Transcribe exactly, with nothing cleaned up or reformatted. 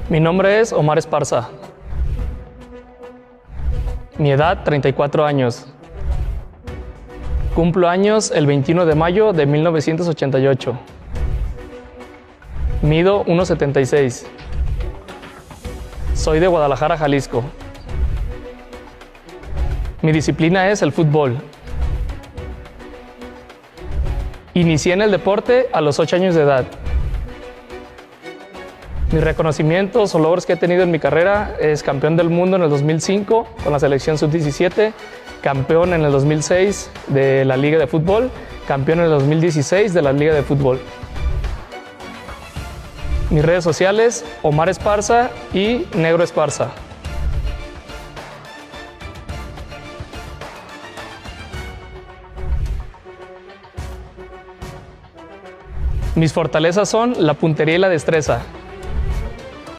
Mi nombre es Omar Esparza. Mi edad, treinta y cuatro años. Cumplo años el veintiuno de mayo de mil novecientos ochenta y ocho. Mido uno setenta y seis. Soy de Guadalajara, Jalisco. Mi disciplina es el fútbol. Inicié en el deporte a los ocho años de edad. Mis reconocimientos o logros que he tenido en mi carrera es campeón del mundo en el dos mil cinco con la selección sub diecisiete, campeón en el dos mil seis de la Liga de Fútbol, campeón en el dos mil dieciséis de la Liga de Fútbol. Mis redes sociales, Omar Esparza y Negro Esparza. Mis fortalezas son la puntería y la destreza.